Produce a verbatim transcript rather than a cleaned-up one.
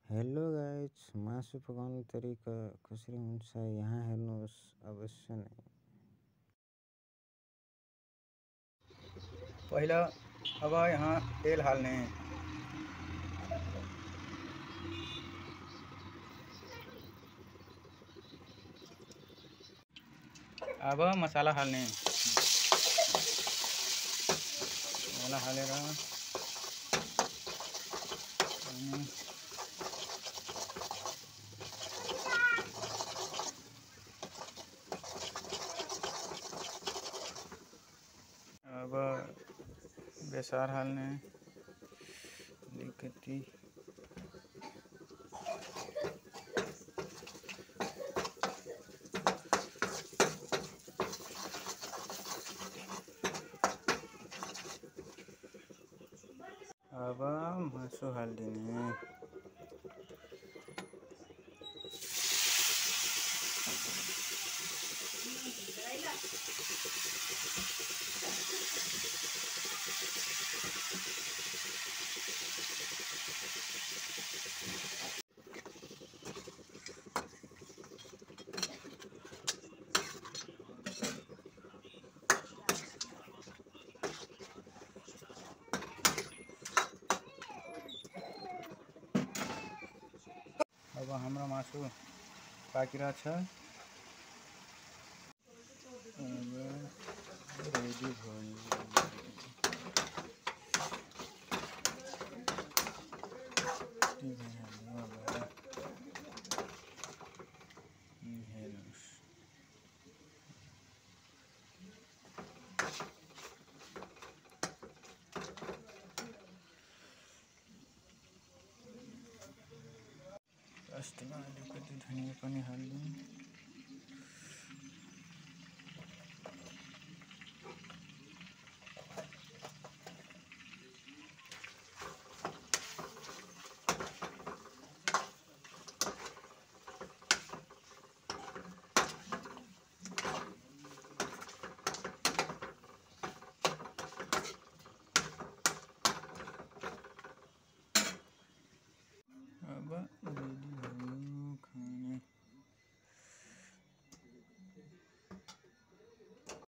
Hello guys, मासु पकाउने तरिका कसरी हुन्छ यहाँ हेर्नुहोस् अवश्य नै। पहिला अब यहाँ तेल हाल्ने, अब मसाला हाल्ने, मसाला हालेर अनि अब बेसार हाल्ने अलिकति, अब मासु हालिदिने, अब हाम्रो मासु पाकिरहेको छ। अब रेडी भयो। हेर्नुहोस् लास्टमा अलिकति धनिया पनि हाल्दिउँ। अब